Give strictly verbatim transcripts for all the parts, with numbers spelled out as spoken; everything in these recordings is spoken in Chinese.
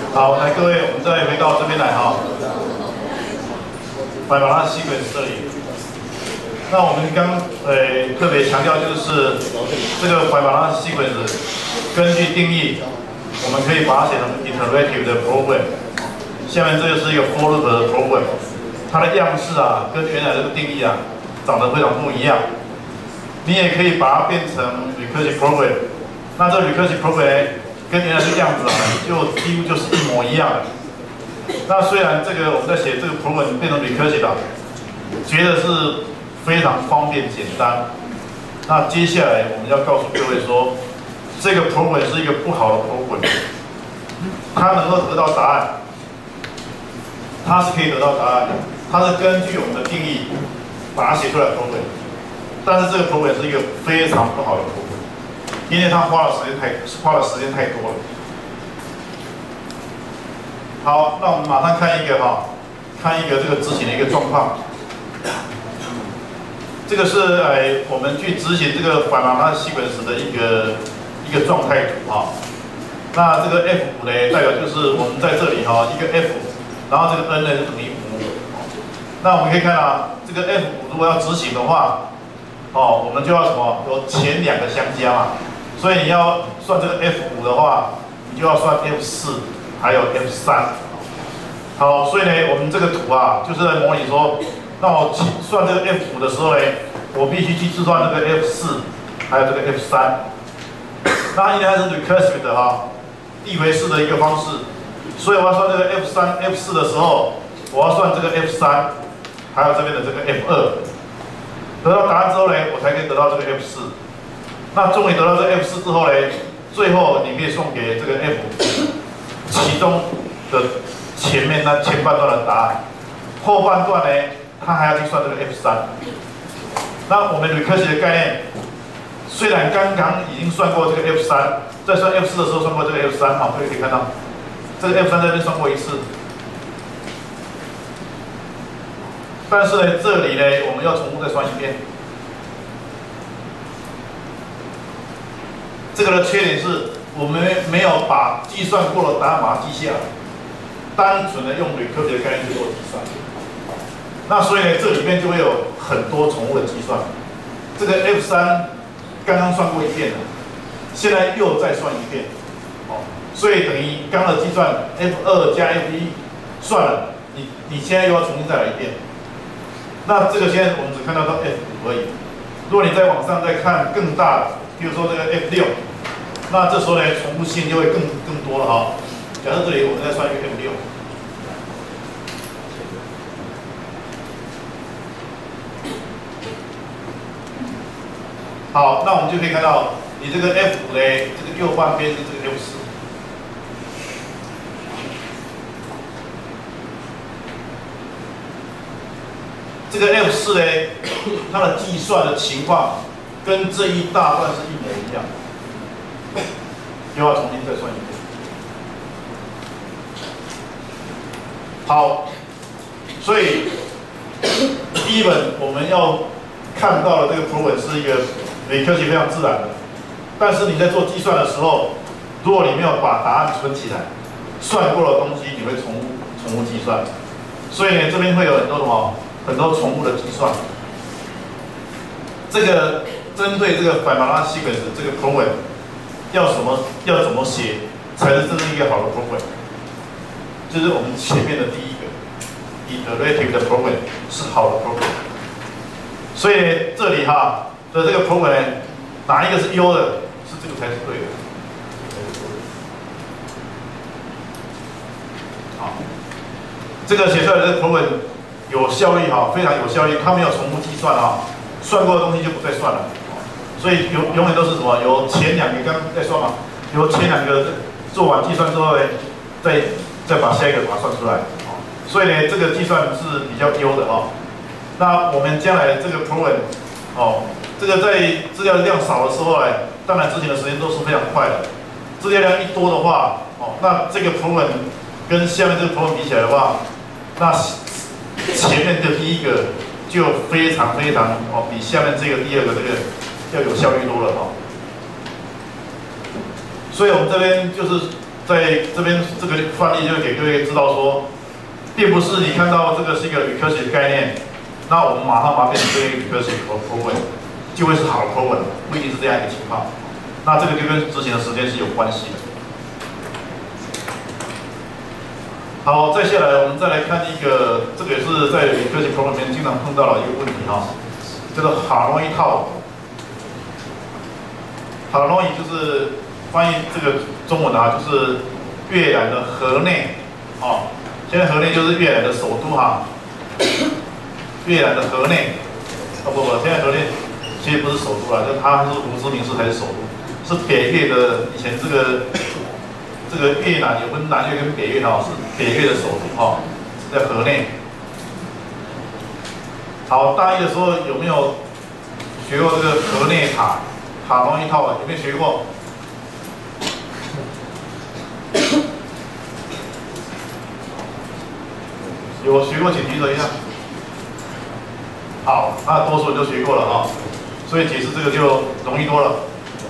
好，来各位，我们再回到这边来哈。百马拉西本这里，那我们刚呃特别强调就是这个百马拉西本根据定义，我们可以把它写成 iterative 的 program。下面这就是一个 for loop 的 program， 它的样式啊跟原来这个定义啊长得非常不一样。你也可以把它变成 recursive program， 那这 recursive program 跟原来的样子啊，就几乎就是一模一样的。那虽然这个我们在写这个 program 变成 recursive 啊，觉得是非常方便简单。那接下来我们要告诉各位说，这个 program 是一个不好的 program， 它能够得到答案，它是可以得到答案的，它是根据我们的定义把它写出来的 program。但是这个 program 是一个非常不好的 program， 因为它花的时间太花的时间太多了。好，那我们马上看一个哈，看一个这个执行的一个状况。这个是哎我们去执行这个百马拉西本时的一个一个状态图哈。那这个 F 五 呢，代表就是我们在这里哈一个 F， 然后这个 N 呢就等于五。那我们可以看啊，这个 F 五 如果要执行的话，哦，我们就要什么？有前两个相加嘛，所以你要算这个 F 五 的话，你就要算 F 四 还有 F 三。好，所以呢，我们这个图啊，就是在模拟说，那我算这个 F 五 的时候呢，我必须去计算这个 F 四 还有这个 F 三。那因为它是 recursive 的哈，递回式的一个方式，所以我要算这个 F 三、F 四 的时候，我要算这个 F 三，还有这边的这个 F 二。得到答案之后呢，我才可以得到这个 F 四。那终于得到这个 F 四之后呢，最后你可以送给这个 F 其中的前面那前半段的答案，后半段呢，它还要去算这个 F 三。那我们 recursive 的概念，虽然刚刚已经算过这个 F 三，在算 F 四 的时候算过这个 F 三，好，各位可以看到，这个 F 三在这边算过一次。但是呢，这里呢，我们要重复再算一遍。这个的缺点是我们没有把计算过的答案把它记下来，单纯的用 recursive 的概念去做计算。那所以呢，这里面就会有很多重复的计算。这个 F 三刚刚算过一遍了，现在又再算一遍，哦，所以等于刚刚的计算 F 二 加 F 一算了，你你现在又要重新再来一遍。那这个现在我们只看到到 F 五 而已。如果你再往上再看更大的，比如说这个 F 六，那这时候呢重复性就会更更多了哈。假设这里我们再算一个 F 六，好，那我们就可以看到，你这个 F 五 呢，这个右半边是这个 F 四。这个 F 四 呢，它的计算的情况跟这一大段是一模一样，又要重新再算一遍。好，所以第一本我们要看到的这个 program 是一个 recursive 非常自然的，但是你在做计算的时候，如果你没有把答案存起来，算过的东西你会重复重复计算，所以呢，这边会有很多什么？很多重复的计算，这个针对这个百马拉西本的这个 program 要什么要怎么写才是真正一个好的 program？ 就是我们前面的第一个 iterative 的 program 是好的 program。所以这里哈的这个 program 哪一个是优的，是这个才是对的。好，这个写出来的这个 program。有效率哈，非常有效率，它没有重复计算哈，算过的东西就不再算了，所以永永远都是什么？由前两个刚刚在算嘛，由前两个做完计算之后呢，再再把下一个把它算出来，所以呢，这个计算是比较优的哈。那我们将来这个 program 哦，这个在资料量少的时候呢，当然执行的时间都是非常快的。资料量一多的话，哦，那这个 program 跟下面这个 program 比起来的话，那前面的第一个就非常非常哦，比下面这个第二个这个要有效率多了哈。所以我们这边就是在这边这个范例就给各位知道说，并不是你看到这个是一个 recursive 的概念，那我们马上把它变成这个 recursive program， 就会是好的 program， 不一定是这样一个情况。那这个就跟执行的时间是有关系的。好，再下来我们再来看一个，这个也是在 recursive program 里面经常碰到的一个问题哈，叫做 Harmony套。Harmony 就是翻译这个中文啊，就是越南的河内哦。现在河内就是越南的首都哈，越南的河内。哦不不，现在河内其实不是首都啦，就它是胡志明市才是首都，是北越的以前这个。这个越南有分南越跟北越哈，是北越的首都哈，是在河内。好，大一的时候有没有学过这个河内塔塔东一套啊？有没有学过？有学过请举手一下。好，那多数人都学过了哈，所以解释这个就容易多了。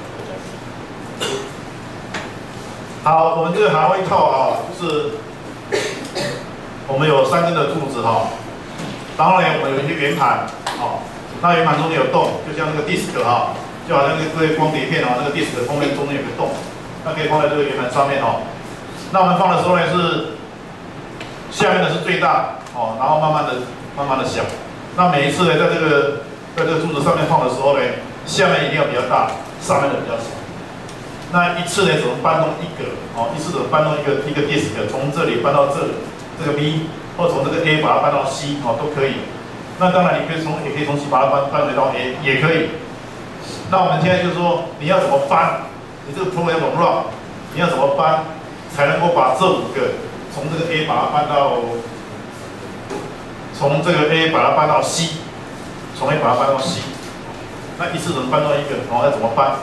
好，我们这个海威套啊，就是我们有三根的柱子哈，然后呢，我们有一些圆盘，哦，那圆盘中间有洞，就像那个 disk 哈，就好像那个这些光碟片哦，那个 disk 的封面中间有个洞，那可以放在这个圆盘上面哦。那我们放的时候呢是下面的是最大哦，然后慢慢的、慢慢的小。那每一次呢，在这个在这个柱子上面放的时候呢，下面一定要比较大，上面的比较小。那一次呢，只能搬动一个哦，一次只能搬动一个一个 disk， 从这里搬到这里，这个 B， 或从这个 A 把它搬到 C 哦，都可以。那当然，你可以从也可以从 C 把它搬搬回到 A， 也可以。那我们现在就是说，你要怎么搬？你这个 program 要怎么 run？ 你要怎么搬才能够把这五个从这个 A 把它搬到，从这个 A 把它搬到 C， 从 A 把它搬到 C， 那一次只能搬到一个，然后要怎么搬？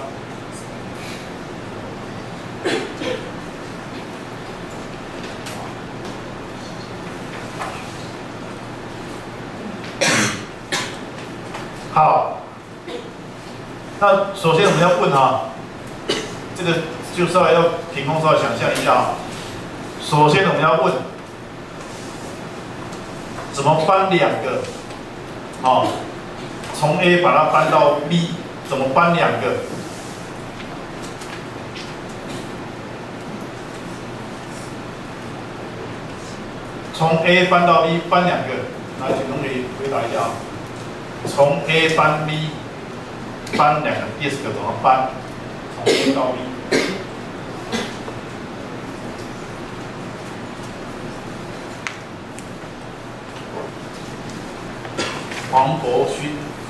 好，那首先我们要问哈，这个就稍微要凭空稍微想象一下啊。首先我们要问，怎么搬两个？哦，从 A 把它搬到 B， 怎么搬两个？从 A 搬到 B 搬两个，来，请同学回答一下啊。从 A 搬 B 搬两个 disk 怎么搬？从 A 到 B。黄伯勋，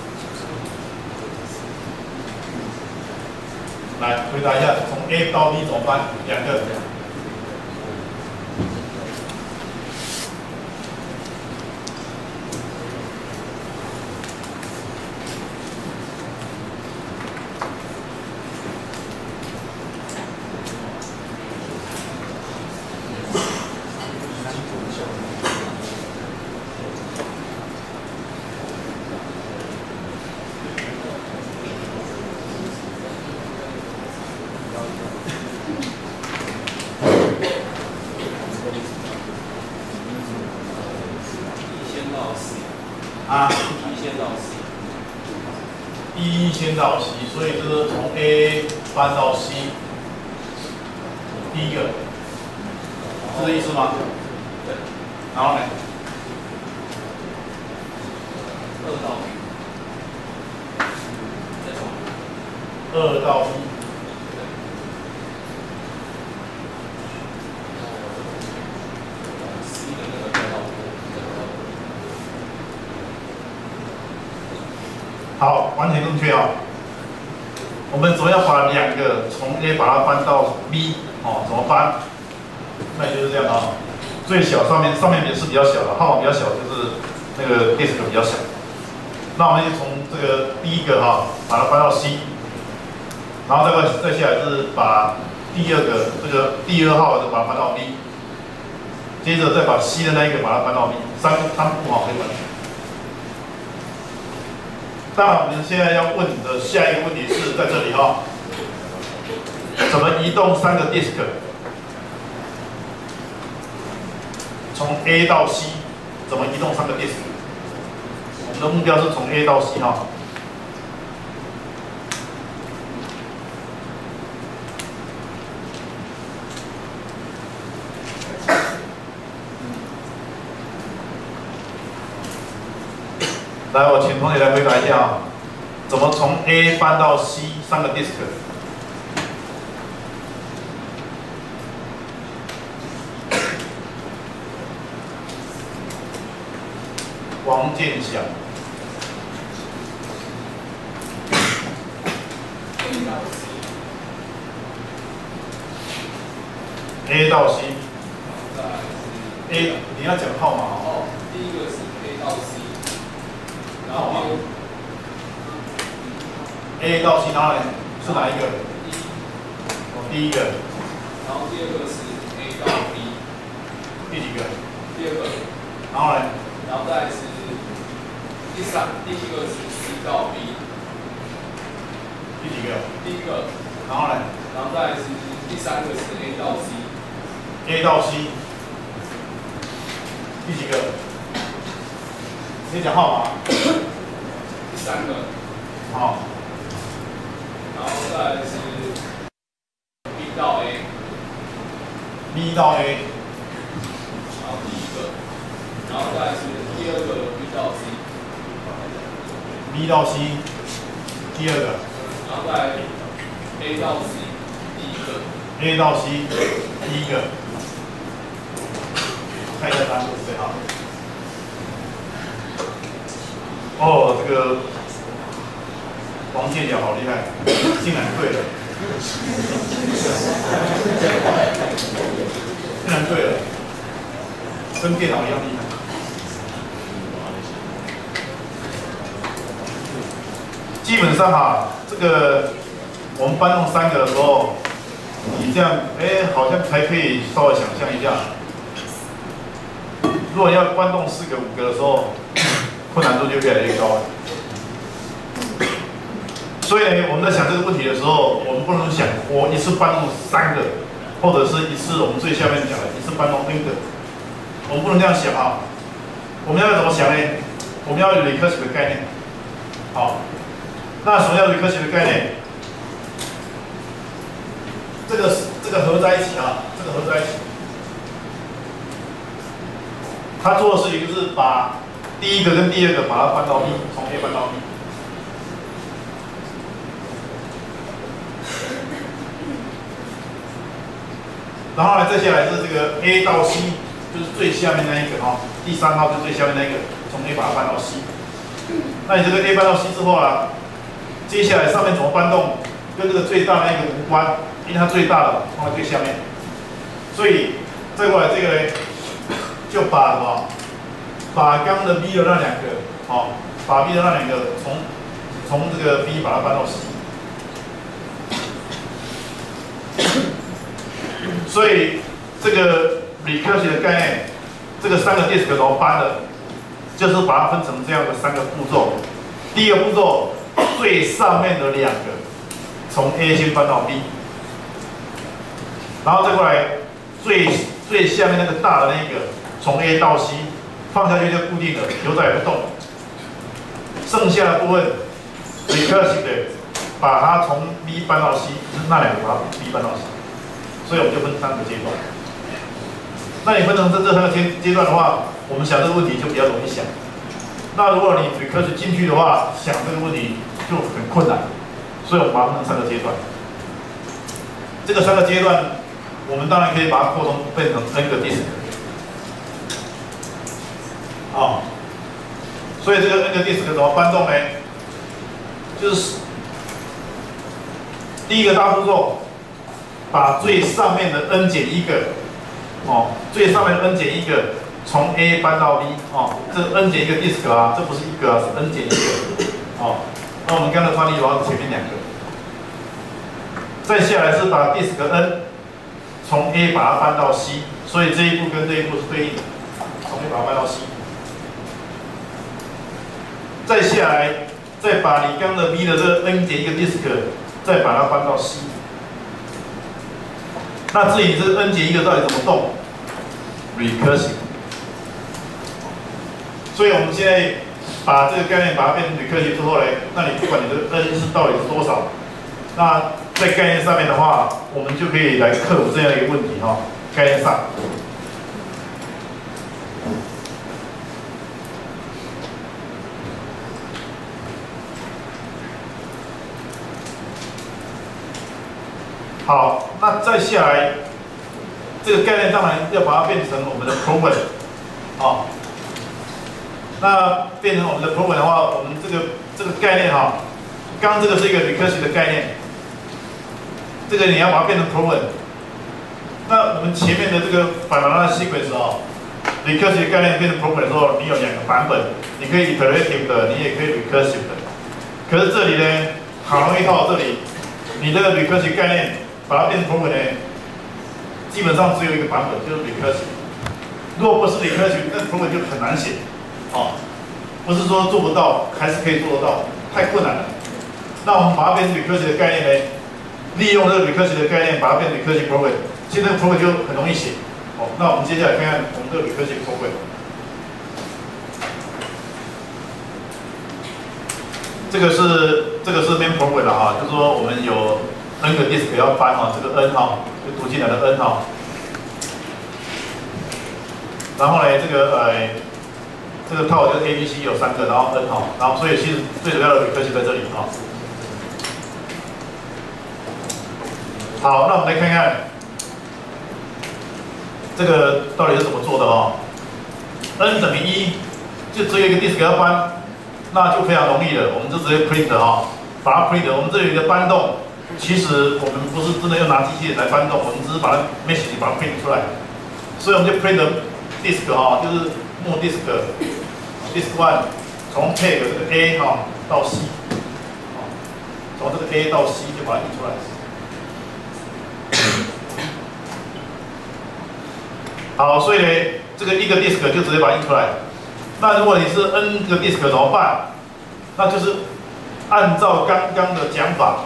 来回答一下，从 A 到 B 怎么搬？两个。啊，一先到 C， 一先到 C， 所以就是从 A 搬到 C， 第一个，是这意思吗？对。然后呢？二到 B， 再从二到 B。好，完全正确啊！我们怎么样把两个从 A 把它搬到 B 哦？怎么搬？那就是这样啊。最小上面上面也是比较小的，号码比较小，就是那个 disk 比较小。那我们就从这个第一个哈、啊，把它搬到 C， 然后再再下来是把第二个这个第二号的把它搬到 B， 接着再把 C 的那一个把它搬到 B， 三三步哈可以完成。当然，我们现在要问的下一个问题是在这里哈、哦，怎么移动三个 disk？ 从 A 到 C 怎么移动三个 disk？ 我们的目标是从 A 到 C 哈。来，我请同学来回答一下啊，怎么从 A 搬到 C 三个 disk？ 王建祥 ，A 到 C，A 你要讲号码哦。 第一个是 A 到 C。 号码 A 到 C 哪里是哪一个？哦，第一个。 然后第二个是 A 到 B。 第几个？ 第二个。 然后呢？ 然后再来是第三，第一个是 C 到 B。 第几个？ 第一个。 然后呢？ 然后再来是第三个是 A 到 C。A 到 C。第几个？你讲号码。 第三个。 好。 然后再来是 B 到 A。 B 到 A。 然后第一个。然后再来是第二个 B 到 C。 B 到 C。第二个。 然后再来 A 到 C。第一个。 A 到 C。第一个。看一下答案是谁哈。 哦，这个王建尧好厉害，竟然对了，竟然对了，跟电脑一样厉害。基本上啊，这个我们搬动三个的时候，你这样，哎，好像才可以稍微想象一下。如果要搬动四个、五个的时候， 困难度就越来越高了，所以呢，我们在想这个问题的时候，我们不能想我一次搬动三个，或者是一次我们最下面讲的一次搬动 n 个，我们不能这样想啊。我们要怎么想呢？我们要有 recursive 的概念。好，那什么叫 recursive 的概念？这个这个合在一起啊，这个合在一起，他做的事情就是把 第一个跟第二个把它搬到 B， 从 A 搬到 B， 然后呢，再下来是这个 A 到 C， 就是最下面那一个哈，第三号就是最下面那一个，从 A 把它搬到 C。那你这个 A 搬到 C 之后啊，接下来上面怎么搬动，跟这个最大的那一个无关，因为它最大的放在最下面，所以再过来这个呢，就把什么？ 把刚的 B 的那两个，好、哦，把 B 的那两个从从这个 B 把它搬到 C， 所以这个 recursive 的概念，这个三个 disk 怎么搬的，就是把它分成这样的三个步骤。第一个步骤，最上面的两个从 A 先搬到 B， 然后再过来最最下面那个大的那一个从 A 到 C。 放下去就固定了，留在不动。剩下的部分 recursive 的，把它从 B 搬到 C， 就是那两个把它 B 搬到 C， 所以我们就分三个阶段。那你分成这这三个阶阶段的话，我们想这个问题就比较容易想。那如果你 recursive 进去的话，想这个问题就很困难，所以我们把它分成三个阶段。这个三个阶段，我们当然可以把它扩充变成 n 个 disk。 哦，所以这个 n 个 disk 怎么搬动呢？就是第一个大步骤，把最上面的 n 减一个，哦，最上面的 n 减一个从 A 搬到 B， 哦，这 n 减一个 disk 啊，这不是一个啊，是 n 减一个，哦，那我们刚才翻译的话是前面两个，再下来是把 disk n 从 A 把它搬到 C， 所以这一步跟这一步是对应的，从 A 把它搬到 C。 再下来，再把你刚的 B 的这个 n 减一个 disk， 再把它搬到 C。那至于你这个 n 减一个到底怎么动 ？recursive， 所以我们现在把这个概念把它变成recursive之后呢，那你不管你这个 n 是到底是多少，那在概念上面的话，我们就可以来克服这样一个问题哈、哦。概念上，好，那再下来，这个概念当然要把它变成我们的 program， 啊，那变成我们的 program 的话，我们这个这个概念哈，刚刚这个是一个 recursive 的概念，这个你要把它变成 program。那我们前面的这个反马拉 sequence 哦 ，recursive 概念变成 program 的时候，你有两个版本，你可以 iterative 的，你也可以 recursive 的。可是这里呢，好容易套这里，你这个 recursive 概念把它变成 program 呢，基本上只有一个版本，就是 recursive。如果不是 recursive， 那 program 就很难写，哦，不是说做不到，还是可以做得到，太困难了。那我们把它变成 recursive 的概念呢，利用这个 recursive 的概念，把它变成 recursive program。现在 program 就很容易写，哦，那我们接下来看看我们这个 recursive program。这个是这个是 main program 了哈，就是说我们有 n 个 disk 要搬哈，这个 n 哈，就读进来的 n 哈。然后呢，这个呃，这个套就是 A、B、C 有三个，然后 n 哈，然后所以其实最主要的 recursive 在这里哈。好，那我们来看看。这个到底是怎么做的哦 ？n 等于一，就只有一个 disk 要搬，那就非常容易了。我们就直接 print 哈、哦，把它 print。我们这里的搬动，其实我们不是真的要拿机器人来搬动，我们只是把它 message 把它 print 出来。所以我们就 print disk 哈、哦，就是木 disk disk one 从 take 这个 A 哈、哦、到 C， 从这个 A 到 C 就把它印出来。好，所以呢，这个一个 disk 就直接把它印出来。那如果你是 n 个 disk 怎么办？那就是按照刚刚的讲法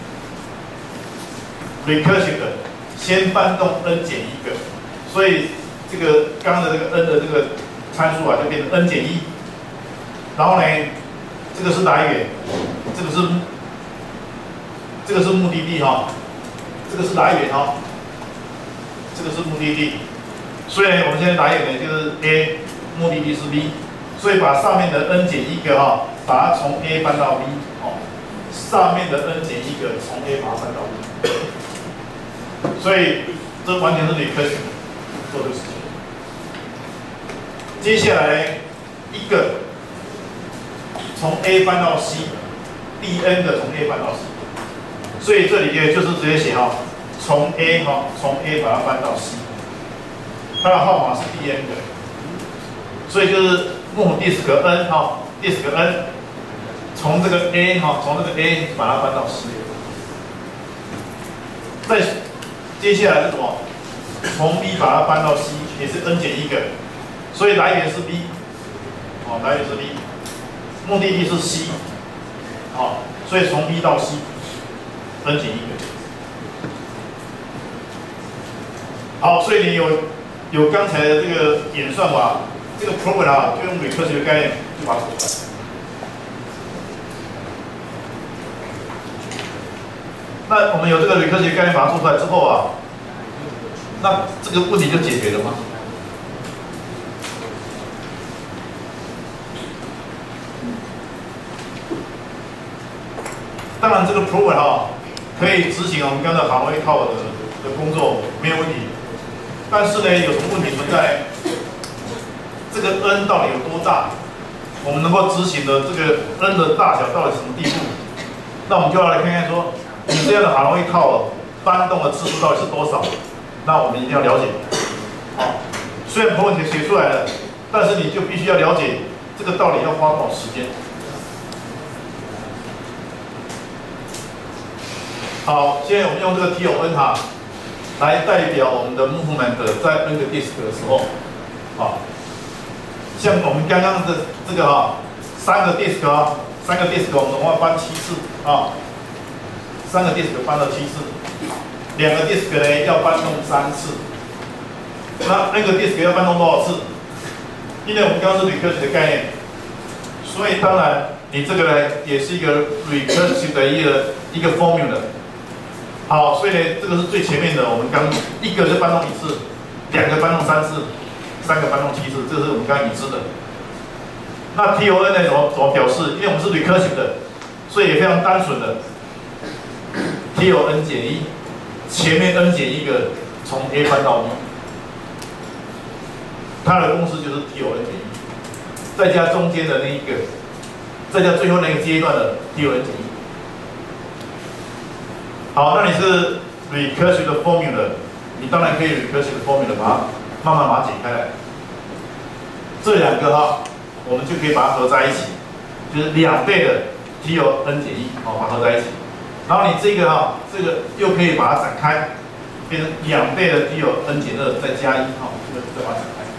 ，recursive 的先搬动 n 减一个，所以这个刚刚的这个 n 的这个参数啊，就变成 n 减一。然后呢，这个是来源，这个是这个是目的地哈、哦，这个是来源哈、哦，这个是目的地。所以呢，我们现在来源呢就是 A， 目的地是 B， 所以把上面的 n 减一个哈，把它从 A 搬到 B， 哦，上面的 n 减一个从 A 把它搬到 B， 所以这完全是recursive做这个事情。接下来一个从 A 搬到 C，dn 的从 A 搬到 C， 所以这里呢就是直接写哈，从 A 哈，从 A 把它搬到 C。它的号码是 dn 的，所以就是木 disk n 哈 ，disk n 从这个 A 哈，从这个 A 把它搬到 C。再接下来是什么？从 B 把它搬到 C， 也是 n 减一个，所以来源是 B， 哦，来源是 B， 目的地是 C， 哦，所以从 B 到 C，n 减一个。好，所以你有。有刚才的这个演算法，这个 program 啊，就用recursive的概念就把它做出来。那我们有这个recursive概念把它做出来之后啊，那这个问题就解决了吗？当然，这个 program 啊，可以执行我们刚才行为套的的工作，没有问题。但是呢，有什么问题存在？这个 n 到底有多大？我们能够执行的这个 n 的大小到底什么地步？那我们就要来看看说，你这样的哈罗伊套搬动的次数到底是多少？那我们一定要了解。好，虽然 program 写出来了，但是你就必须要了解这个到底要花多少时间。好，现在我们用这个 T O N 哈。来代表我们的 movement 在 n 个 disk 的时候，好，像我们刚刚的这个哈，三个 disk 啊，三个 disk 我们总共要搬七次啊，三个 disk 搬了七次，两个 disk 呢要搬动三次，那 n 个 disk 要搬动多少次？ 因为我们刚刚是 recursive 的概念，所以当然你这个呢也是一个 recursive 的一个一个 formula。好，所以呢这个是最前面的，我们刚一个就搬动一次，两个搬动三次，三个搬动七次，这是我们刚刚已知的。那 T O N 呢怎么怎么表示？因为我们是 recursive 的，所以也非常单纯的 T O N 减一，前面 n 减一个从 A 搬到 B。它的公式就是 T O N 减一，再加中间的那一个，再加最后那个阶段的 T O N 减一。好，那你是 recursive 的 formula， 你当然可以 recursive 的 formula 把它慢慢把它解开来。这两个哈，我们就可以把它合在一起，就是两倍的 T O N 减一，好，把它合在一起。然后你这个哈，这个又可以把它展开，变成两倍的 T O N 减二再加一，好，这个再把它展开。